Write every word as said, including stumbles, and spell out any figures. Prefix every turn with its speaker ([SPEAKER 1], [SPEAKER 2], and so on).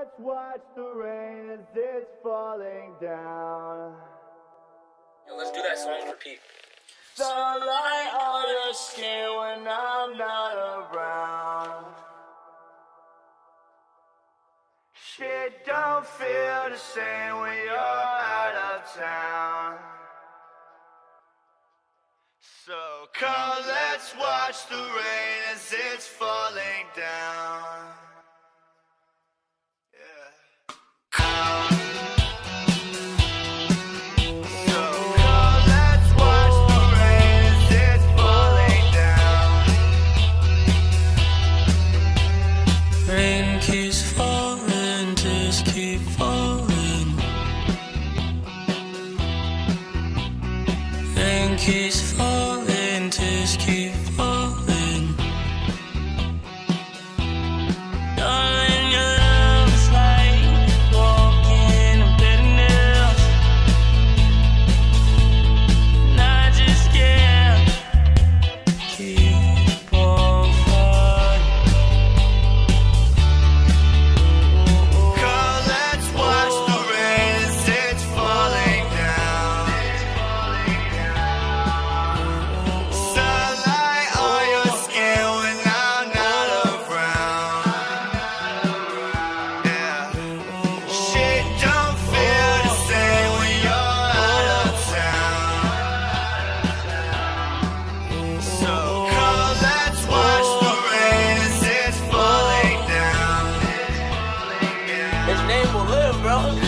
[SPEAKER 1] let's watch the rain as it's falling down.
[SPEAKER 2] Yo, let's do that song for Pete.
[SPEAKER 1] Sunlight on your skin when I'm not around. Shit don't feel the same when you're out of town. So come, let's watch the rain as it's falling down.
[SPEAKER 3] Rain keeps falling, just keep falling. Rain keeps falling, just keep falling. Darling, your love's like walking on better nails, and I just can't keep on falling.
[SPEAKER 2] His name will live, bro.